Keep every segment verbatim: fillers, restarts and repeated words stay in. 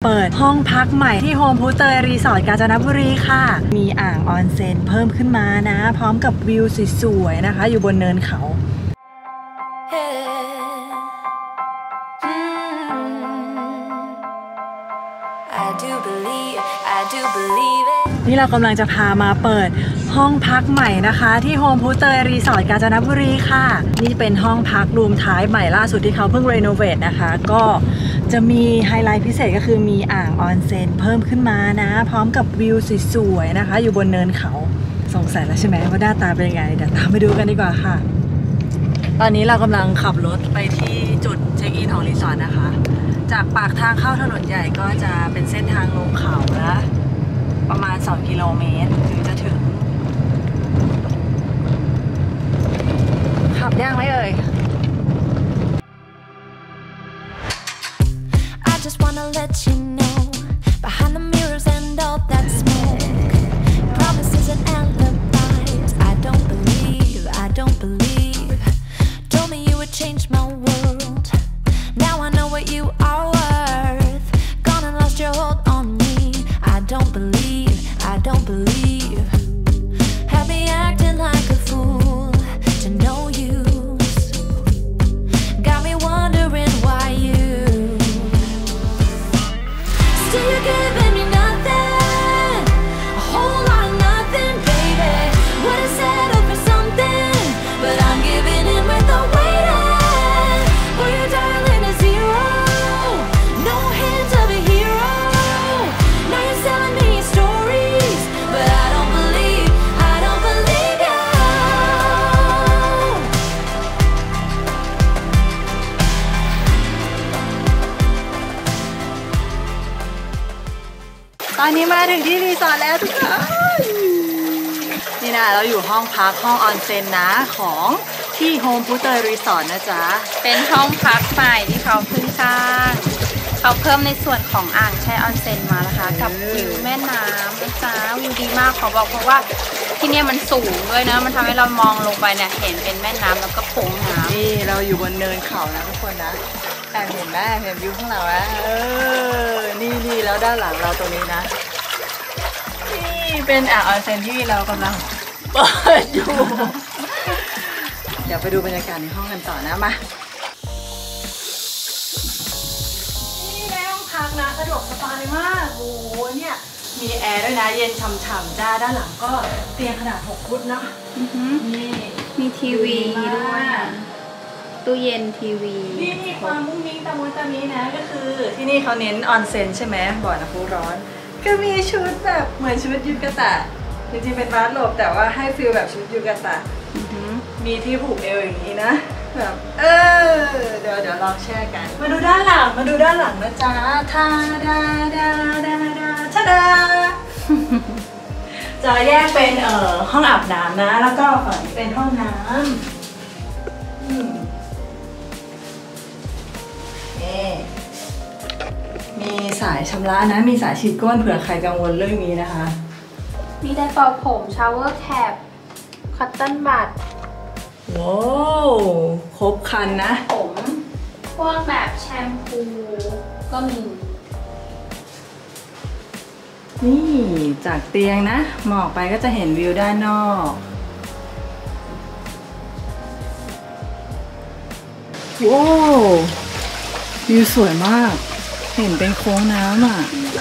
เปิดห้องพักใหม่ที่โฮมพูเตยรีสอร์ทกาญจนบุรีค่ะมีอ่างออนเซ็นเพิ่มขึ้นมานะพร้อมกับวิวสวยๆนะคะอยู่บนเนินเขานี่เรากำลังจะพามาเปิดห้องพักใหม่นะคะที่โฮมพูเตยรีสอร์ทกาญจนบุรีค่ะนี่เป็นห้องพักรูมท้ายใหม่ล่าสุดที่เขาเพิ่งรีโนเวทนะคะก็จะมีไฮไลท์พิเศษก็คือมีอ่างออนเซ็นเพิ่มขึ้นมานะพร้อมกับวิวสวยๆนะคะอยู่บนเนินเขาสงสัยแล้วใช่ไหมว่าหน้าตาเป็นยังไงเดี๋ยวตามไปดูกันดีกว่าค่ะตอนนี้เรากำลังขับรถไปที่จุดเช็คอินของรีสอร์ทนะคะจากปากทางเข้าถนนใหญ่ก็จะเป็นเส้นทางลงเขานะประมาณสองกิโลเมตรถึงจะถึงขับยากไหมเอ่ย Just wanna let you know behind the mirrors and all that smoke promises and alibis I don't believe I don't believe told me you would change my world now I know what you are worth gone and lost your hold on me I don't believe I don't believe have me acting like a fool to no use got me wondering why you You're giving me nothing, a whole lot of nothing, baby. Would've settled for something, but I'm giving in without waiting. For your darling a zero, no hint of a hero. Now you're selling me your stories, but I don't believe, I don't believe you. ตอนนี้มาถึงที่รีสอร์ทแล้วทุกคนนี่นะเราอยู่ห้องพักห้องออนเซ็นนะของที่โฮมพูเตยรีสอร์ทนะจ๊ะเป็นห้องพักใหม่ที่เขาเพิ่งสร้างเขาเพิ่มในส่วนของอ่างแช่ออนเซ็นมานะคะกับวิวแม่น้ำนะจ๊ะวิวดีมากขอบอกเพราะว่าที่นี่มันสูงด้วยนะมันทำให้เรามองลงไปเนี่ยเห็นเป็นแม่น้ำแล้วก็โขงน้ำนี่เราอยู่บนเนินเขานะทุกคนนะแอบเห็นไหมเห็นวิวข้างหลังนะเออนี่นี่แล้วด้านหลังเราตรงนี้นะนี่เป็นอ่างออนเซ็นที่เรากำลังเปิดอยู่เดี๋ยวไปดูบรรยากาศในห้องกันต่อนะมานี่ในห้องพักนะสะดวกสบายมากโอ้โหเนี่ยมีแอร์ด้วยนะเย็นฉ่ำๆจ้าด้านหลังก็เตียงขนาดหกฟุตนะนี่มีทีวีด้วยตู้เย็นทีวีนี่นี่ความมุ้งมิ้งตะมุตะมีนะก็คือที่นี่เขาเน้นออนเซ็นใช่ไหมบ่อน้ำพุร้อนก็มีชุดแบบเหมือนชุดยูกะตะจริงๆเป็นบาร์โหลบแต่ว่าให้ฟีลแบบชุดยูกะตะมีที่ผูกเอวอย่างนี้นะแบบเออเดี๋ยวเดี๋ยวลองแช่กันมาดูด้านหลังมาดูด้านหลังนะจ๊ะทาดาดาดาดาชะดาจะแยกเป็นเอ่อห้องอาบน้ำนะแล้วก็ฝั่งนี้เป็นห้องน้ำมีสายชำระนะมีสายฉีดก้นเผื่อใครกังวลเรื่องนี้นะคะมีไดร์เป่าผมชาวเวอร์แคปคอตตอนบัดว้าวครบคันนะผมพวกแบบแชมพูก็มีนี่จากเตียงนะมองไปก็จะเห็นวิวด้านนอกว้าววิวสวยมากเห็นเป็นโค้งน้ำอ่ะ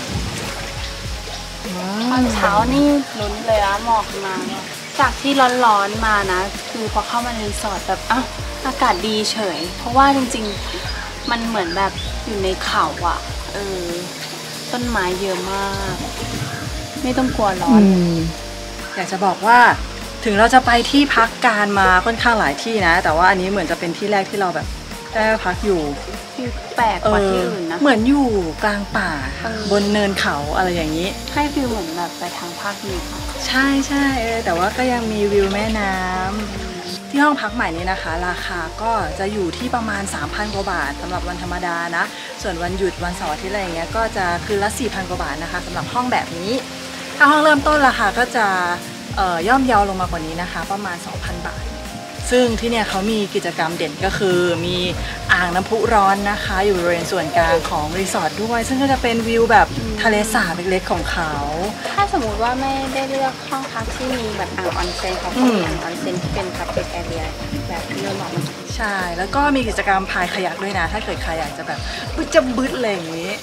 ตอนเช้านี่ลุ้นเลยนะหมอกมาจากที่ร้อนๆมานะคือพอเข้ามารีสอร์ทแบบอ้าวอากาศดีเฉยเพราะว่าจริงๆมันเหมือนแบบอยู่ในเขาอ่ะเออต้นไม้เยอะมากไม่ต้องกลัวร้อนอยากจะบอกว่าถึงเราจะไปที่พักการมาค่อนข้างหลายที่นะแต่ว่าอันนี้เหมือนจะเป็นที่แรกที่เราแบบได้พักอยู่แปลกกว่าที่อื่นนะเหมือนอยู่กลางป่าบนเนินเขาอะไรอย่างนี้ให้ฟิลเหมือนแบบไปทางภาคเหนือใช่ใช่แต่ว่าก็ยังมีวิวแม่น้ำที่ห้องพักใหม่นี้นะคะราคาก็จะอยู่ที่ประมาณ สามพัน กว่าบาทสำหรับวันธรรมดานะส่วนวันหยุดวันเสาร์อาทิตย์อะไรอย่างเงี้ยก็จะคืนละ สี่พัน กว่าบาทนะคะสำหรับห้องแบบนี้ถ้าห้องเริ่มต้นราคาก็จะย่อมเยาลงมากว่านี้นะคะประมาณ สองพัน บาทซึ่งที่เนี่ยเขามีกิจกรรมเด่นก็คือมีอ่างน้ำพุร้อนนะคะอยู่บริเวณส่วนกลางของรีสอร์ทด้วยซึ่งก็จะเป็นวิวแบบทะเลสาบเล็กๆของเขาถ้าสมมุติว่าไม่ได้เลือกห้องพักที่มีแบบอ่างออนเซ็นเขาก็มีอ่างออนเซ็นที่เป็นพับเบิกแอเรียแบบที่เราบอกเมื่อกี้ใช่แล้วก็มีกิจกรรมพายคายักด้วยนะถ้าเกิดใครอยากจะแบบบึ้ดจะบึ้ดอะไรอย่างนี้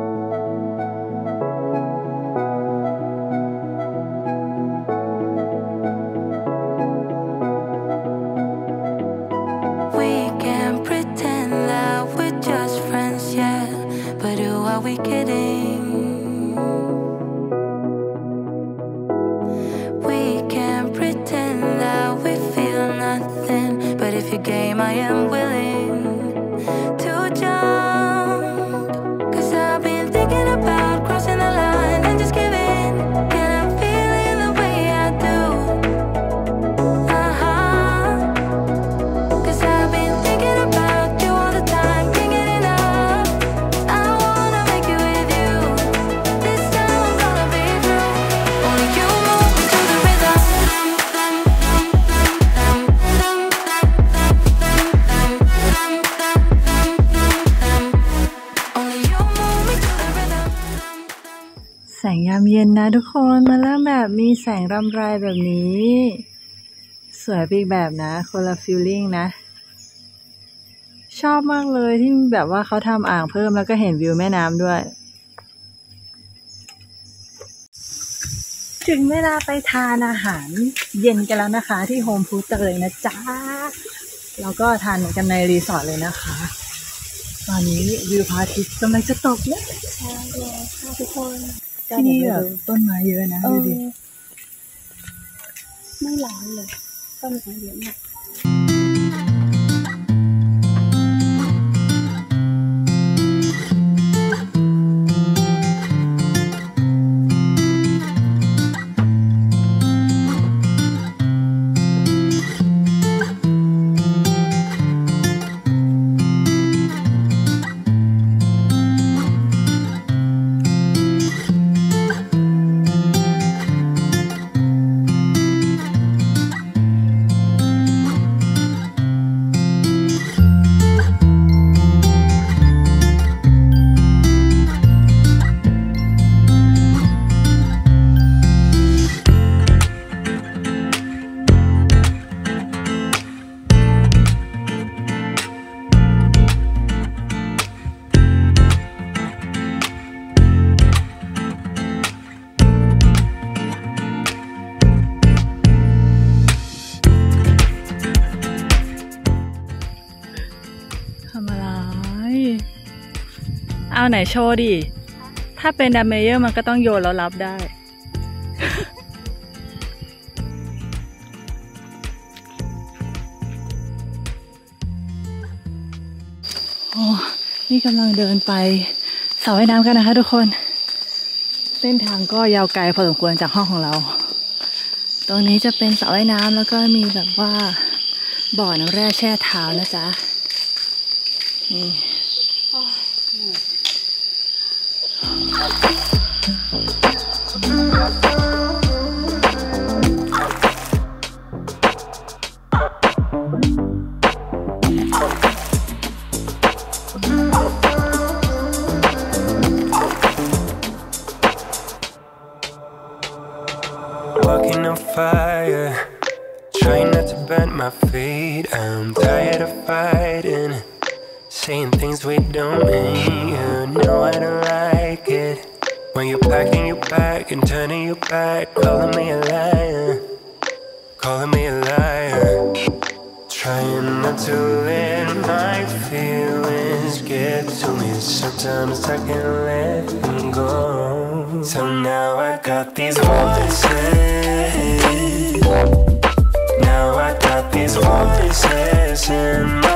we kidding? We can't pretend that we feel nothing. But if you're game, I am willing to jump. Cause I've been thinking about crossing the line and just giving. And I'm feeling the way I do. Uh-huh. Cause I've been thinking about you all the time. Can't get enough. I wanna make it with you. This time I'm gonna be true. Only you move me to the rhythm. Only you move me to the rhythm. แสงยามเย็นนะทุกคนมาเริ่มแบบมีแสงรำไรแบบนี้สวยไปอีกแบบนะคนละฟีลลิ่งนะชอบมากเลยที่แบบว่าเขาทำอ่างเพิ่มแล้วก็เห็นวิวแม่น้ำด้วยถึงเวลาไปทานอาหารเย็นกันแล้วนะคะที่โฮมพูเตยนะจ๊ะแล้วก็ทานกันในรีสอร์ทเลยนะคะตอนนี้วิวพระอาทิตย์กำลังจะตกแล้วใช่เลยค่ะทุกคนที่นี่แบบต้นไม้เยอะนะดูดิไม่ร้อนเลยต้นไม้เยอะมากเอาไหนโชว์ดิถ้าเป็นดัมเมเยอร์มันก็ต้องโยนแล้วรับได้ โอ้นี่กำลังเดินไปสระว่ายน้ำกันนะคะทุกคนเส้นทางก็ยาวไกลพอสมควรจากห้องของเราตรงนี้จะเป็นสระว่ายน้ำแล้วก็มีแบบว่าบ่อน้ำแร่แช่เท้านะจ๊ะนี่ Walking on fire, trying not to burn my feet. I'm tired of fighting, saying things we don't mean. You know I don't like it when you're packing your bag and turning your back, calling me a liar, calling me a liar. Trying not to let my feelings get to me. Sometimes I can't let them go. So now I got these voices. Now I got these voices in my